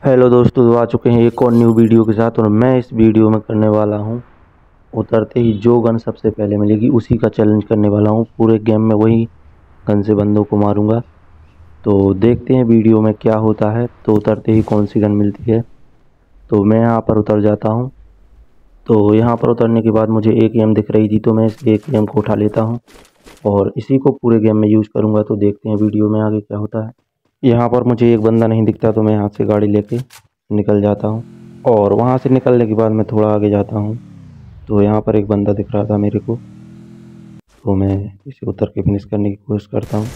Hello दोस्तों, तो आ चुके हैं एक और न्यू वीडियो के साथ। और मैं इस वीडियो में करने वाला हूं, उतरते ही जो गन सबसे पहले मिलेगी उसी का चैलेंज करने वाला हूं। पूरे गेम में वही गन से बंदों को मारूंगा। तो देखते हैं वीडियो में क्या होता है। तो उतरते ही कौन सी गन मिलती है। तो मैं यहाँ पर उतर जाता हूँ। तो यहाँ पर उतरने के बाद मुझे एक एम दिख रही थी, तो मैं इस एक एम को उठा लेता हूँ और इसी को पूरे गेम में यूज़ करूँगा। तो देखते हैं वीडियो में आगे क्या होता है। यहाँ पर मुझे एक बंदा नहीं दिखता, तो मैं यहाँ से गाड़ी लेके निकल जाता हूँ। और वहाँ से निकलने के बाद मैं थोड़ा आगे जाता हूँ, तो यहाँ पर एक बंदा दिख रहा था मेरे को। तो मैं इसे उतर के फिनिश करने की कोशिश करता हूँ।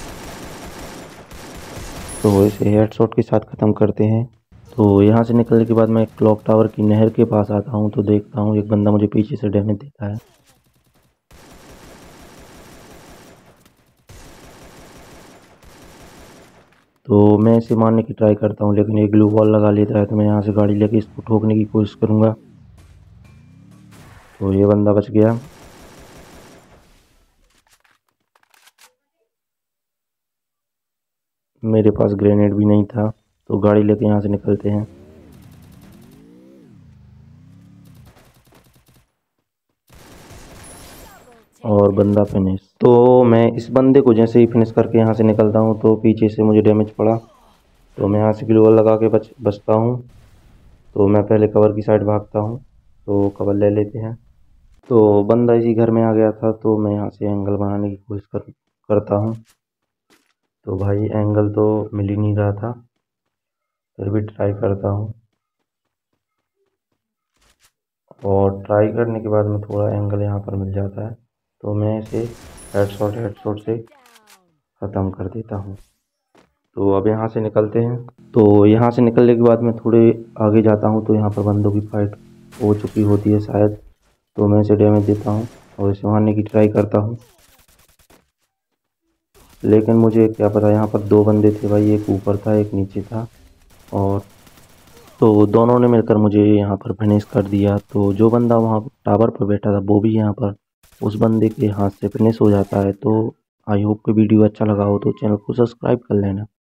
तो इसे हेडशॉट के साथ ख़त्म करते हैं। तो यहाँ से निकलने के बाद मैं क्लॉक टावर की नहर के पास आता हूँ, तो देखता हूँ एक बंदा मुझे पीछे से डैमेज देता है। तो मैं इसे मारने की ट्राई करता हूँ, लेकिन ये ग्लू वॉल लगा लेता है। तो मैं यहाँ से गाड़ी लेके इसको ठोकने की कोशिश करूँगा। तो ये बंदा बच गया। मेरे पास ग्रेनेड भी नहीं था, तो गाड़ी लेके यहाँ से निकलते हैं। और बंदा फिनिश। तो मैं इस बंदे को जैसे ही फिनिश करके यहाँ से निकलता हूँ, तो पीछे से मुझे डैमेज पड़ा। तो मैं यहाँ से ग्लू वॉल लगा के बचता हूँ। तो मैं पहले कवर की साइड भागता हूँ, तो कवर ले लेते हैं। तो बंदा इसी घर में आ गया था, तो मैं यहाँ से एंगल बनाने की कोशिश करता हूँ। तो भाई एंगल तो मिल ही नहीं रहा था, फिर भी ट्राई करता हूँ। और ट्राई करने के बाद में थोड़ा एंगल यहाँ पर मिल जाता है, तो मैं इसे हेडशॉट से ख़त्म कर देता हूँ। तो अब यहाँ से निकलते हैं। तो यहाँ से निकलने के बाद मैं थोड़े आगे जाता हूँ, तो यहाँ पर बंदों की फाइट हो चुकी होती है शायद। तो मैं इसे डैमेज देता हूँ और इसे मारने की ट्राई करता हूँ, लेकिन मुझे क्या पता यहाँ पर दो बंदे थे भाई, एक ऊपर था एक नीचे था। और तो दोनों ने मिलकर मुझे यहाँ पर फिनिश कर दिया। तो जो बंदा वहाँ टावर पर बैठा था वो भी यहाँ पर उस बंदे के हाथ से फिनिश हो जाता है। तो आई होप कि वीडियो अच्छा लगा हो तो चैनल को सब्सक्राइब कर लेना।